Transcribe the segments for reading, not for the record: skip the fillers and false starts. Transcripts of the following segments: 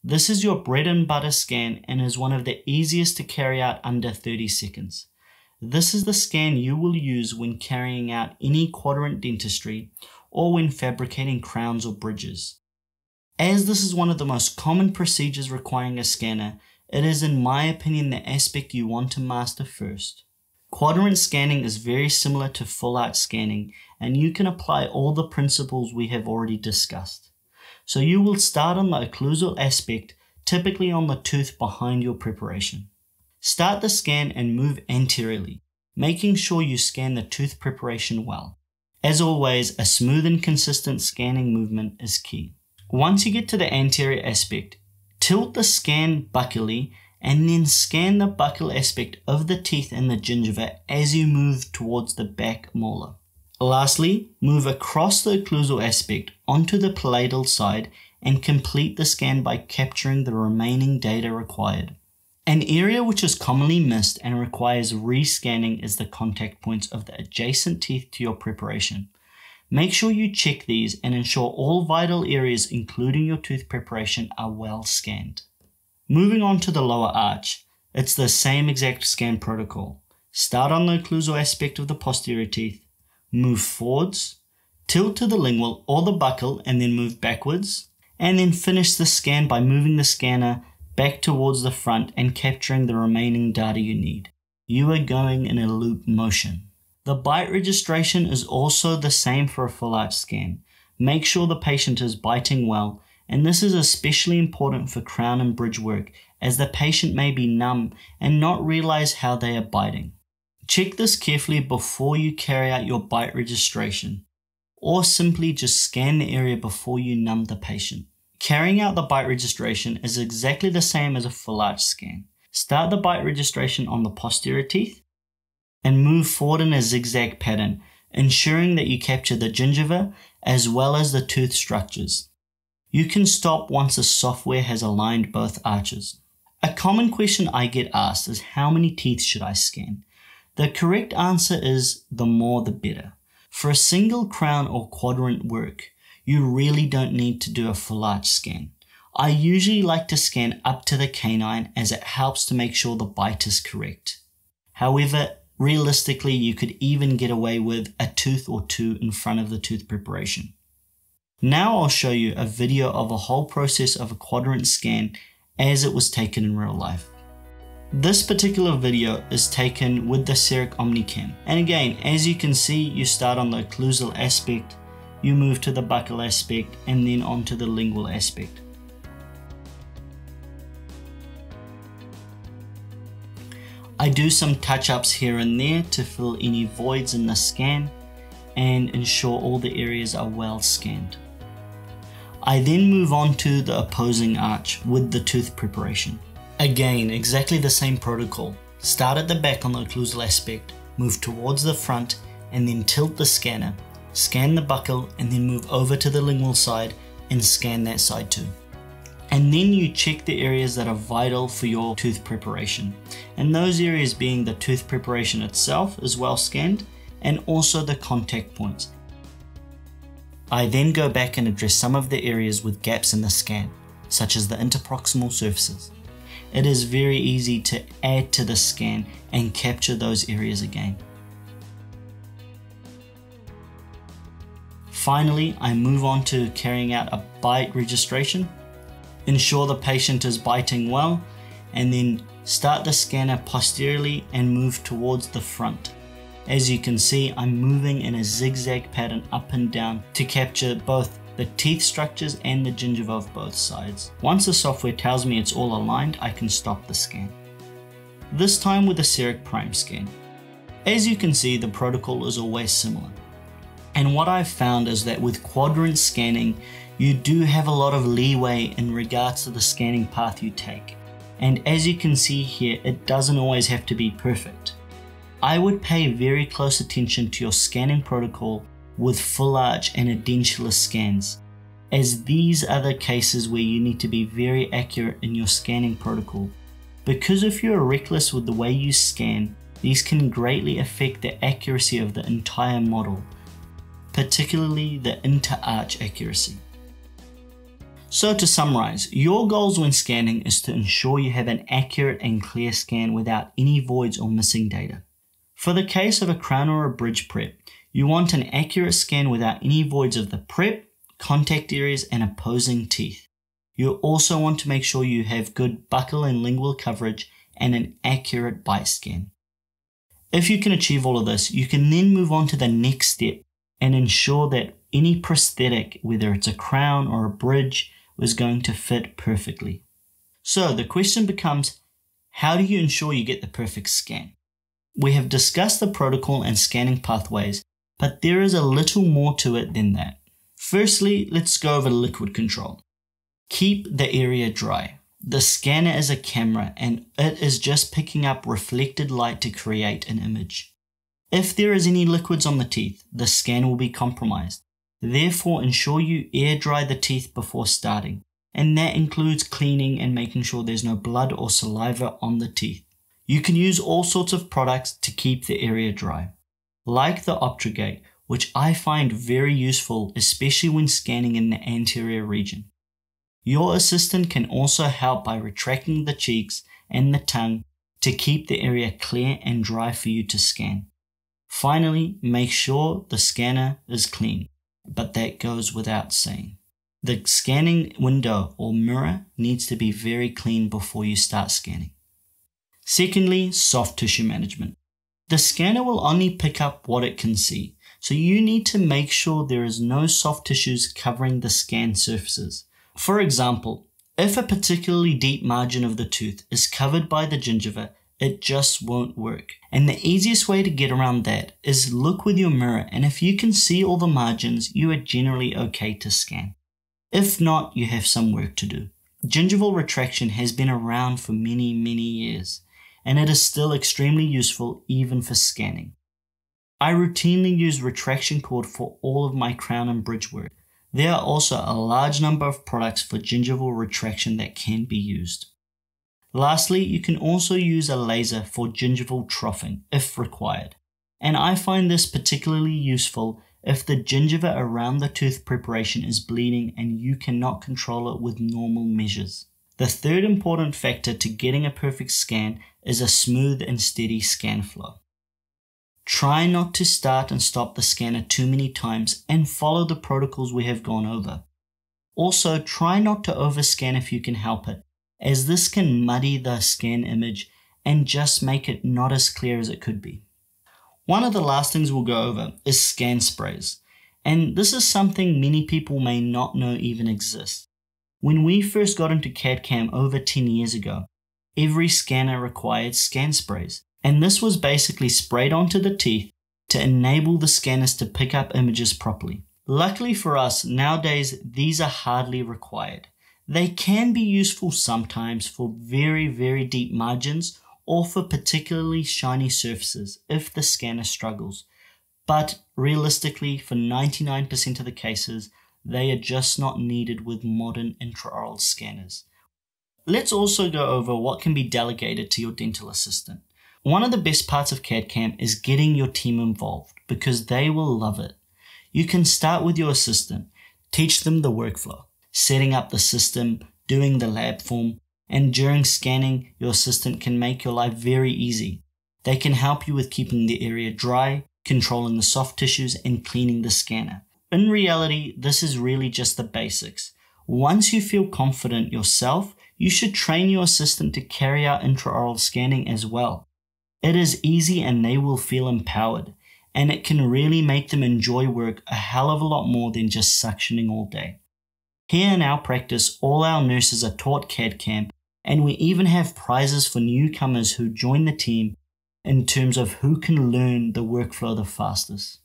This is your bread and butter scan and is one of the easiest to carry out under 30 seconds. This is the scan you will use when carrying out any quadrant dentistry or when fabricating crowns or bridges. As this is one of the most common procedures requiring a scanner, it is in my opinion the aspect you want to master first. Quadrant scanning is very similar to full arch scanning, and you can apply all the principles we have already discussed. So you will start on the occlusal aspect, typically on the tooth behind your preparation. Start the scan and move anteriorly, making sure you scan the tooth preparation well. As always, a smooth and consistent scanning movement is key. Once you get to the anterior aspect, tilt the scan buccally and then scan the buccal aspect of the teeth and the gingiva as you move towards the back molar. Lastly, move across the occlusal aspect onto the palatal side and complete the scan by capturing the remaining data required. An area which is commonly missed and requires rescanning is the contact points of the adjacent teeth to your preparation. Make sure you check these and ensure all vital areas including your tooth preparation are well scanned. Moving on to the lower arch, it's the same exact scan protocol. Start on the occlusal aspect of the posterior teeth, move forwards, tilt to the lingual or the buccal and then move backwards, and then finish the scan by moving the scanner back towards the front and capturing the remaining data you need. You are going in a loop motion. The bite registration is also the same for a full arch scan. Make sure the patient is biting well, and this is especially important for crown and bridge work as the patient may be numb and not realize how they are biting. Check this carefully before you carry out your bite registration, or simply just scan the area before you numb the patient. Carrying out the bite registration is exactly the same as a full arch scan. Start the bite registration on the posterior teeth and move forward in a zigzag pattern, ensuring that you capture the gingiva as well as the tooth structures. You can stop once the software has aligned both arches. A common question I get asked is how many teeth should I scan? The correct answer is the more the better. For a single crown or quadrant work, you really don't need to do a full arch scan. I usually like to scan up to the canine as it helps to make sure the bite is correct. However, realistically, you could even get away with a tooth or two in front of the tooth preparation. Now I'll show you a video of a whole process of a quadrant scan as it was taken in real life. This particular video is taken with the CEREC OmniCam, and again, as you can see, you start on the occlusal aspect, you move to the buccal aspect, and then onto the lingual aspect. I do some touch-ups here and there to fill any voids in the scan and ensure all the areas are well scanned. I then move on to the opposing arch with the tooth preparation. Again, exactly the same protocol. Start at the back on the occlusal aspect, move towards the front, and then tilt the scanner, scan the buccal, and then move over to the lingual side and scan that side too. And then you check the areas that are vital for your tooth preparation, and those areas being the tooth preparation itself is well scanned, and also the contact points. I then go back and address some of the areas with gaps in the scan, such as the interproximal surfaces. It is very easy to add to the scan and capture those areas again. Finally, I move on to carrying out a bite registration. Ensure the patient is biting well, and then start the scanner posteriorly and move towards the front. As you can see, I'm moving in a zigzag pattern up and down to capture both the teeth structures and the gingiva of both sides. Once the software tells me it's all aligned, I can stop the scan. This time with the CEREC Prime scan. As you can see, the protocol is always similar. And what I've found is that with quadrant scanning, you do have a lot of leeway in regards to the scanning path you take. And as you can see here, it doesn't always have to be perfect. I would pay very close attention to your scanning protocol with full arch and edentulous scans, as these are the cases where you need to be very accurate in your scanning protocol. Because if you are reckless with the way you scan, these can greatly affect the accuracy of the entire model, particularly the inter-arch accuracy. So to summarize, your goals when scanning is to ensure you have an accurate and clear scan without any voids or missing data. For the case of a crown or a bridge prep, you want an accurate scan without any voids of the prep, contact areas, and opposing teeth. You also want to make sure you have good buccal and lingual coverage and an accurate bite scan. If you can achieve all of this, you can then move on to the next step and ensure that any prosthetic, whether it's a crown or a bridge, is going to fit perfectly. So the question becomes, how do you ensure you get the perfect scan? We have discussed the protocol and scanning pathways, but there is a little more to it than that. Firstly, let's go over liquid control. Keep the area dry. The scanner is a camera and it is just picking up reflected light to create an image. If there is any liquids on the teeth, the scan will be compromised. Therefore, ensure you air dry the teeth before starting, and that includes cleaning and making sure there's no blood or saliva on the teeth. You can use all sorts of products to keep the area dry, like the Optrogate, which I find very useful, especially when scanning in the anterior region. Your assistant can also help by retracting the cheeks and the tongue to keep the area clear and dry for you to scan. Finally, make sure the scanner is clean, but that goes without saying. The scanning window or mirror needs to be very clean before you start scanning. Secondly, soft tissue management. The scanner will only pick up what it can see, so you need to make sure there is no soft tissues covering the scan surfaces. For example, if a particularly deep margin of the tooth is covered by the gingiva, it just won't work. And the easiest way to get around that is look with your mirror, and if you can see all the margins, you are generally okay to scan. If not, you have some work to do. Gingival retraction has been around for many years, and it is still extremely useful even for scanning. I routinely use retraction cord for all of my crown and bridge work. There are also a large number of products for gingival retraction that can be used. Lastly, you can also use a laser for gingival troughing if required, and I find this particularly useful if the gingiva around the tooth preparation is bleeding and you cannot control it with normal measures. The third important factor to getting a perfect scan is a smooth and steady scan flow. Try not to start and stop the scanner too many times and follow the protocols we have gone over. Also, try not to overscan if you can help it, as this can muddy the scan image and just make it not as clear as it could be. One of the last things we'll go over is scan sprays, and this is something many people may not know even exists. When we first got into CAD/CAM over 10 years ago, every scanner required scan sprays, and this was basically sprayed onto the teeth to enable the scanners to pick up images properly. Luckily for us, nowadays these are hardly required. They can be useful sometimes for very deep margins or for particularly shiny surfaces if the scanner struggles, but realistically for 99% of the cases, they are just not needed with modern intraoral scanners. Let's also go over what can be delegated to your dental assistant. One of the best parts of CAD/CAM is getting your team involved because they will love it. You can start with your assistant, teach them the workflow, setting up the system, doing the lab form, and during scanning, your assistant can make your life very easy. They can help you with keeping the area dry, controlling the soft tissues, and cleaning the scanner. In reality, this is really just the basics. Once you feel confident yourself, you should train your assistant to carry out intraoral scanning as well. It is easy and they will feel empowered, and it can really make them enjoy work a hell of a lot more than just suctioning all day. Here in our practice, all our nurses are taught CAD/CAM, and we even have prizes for newcomers who join the team in terms of who can learn the workflow the fastest.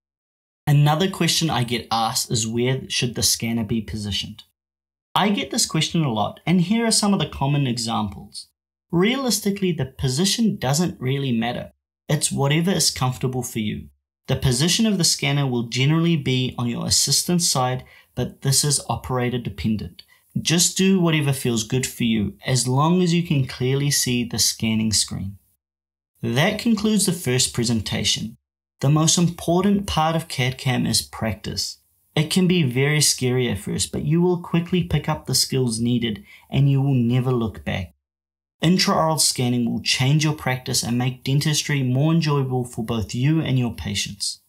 Another question I get asked is where should the scanner be positioned? I get this question a lot, and here are some of the common examples. Realistically, the position doesn't really matter. It's whatever is comfortable for you. The position of the scanner will generally be on your assistant's side, but this is operator dependent. Just do whatever feels good for you, as long as you can clearly see the scanning screen. That concludes the first presentation. The most important part of CAD/CAM is practice. It can be very scary at first, but you will quickly pick up the skills needed and you will never look back. Intraoral scanning will change your practice and make dentistry more enjoyable for both you and your patients.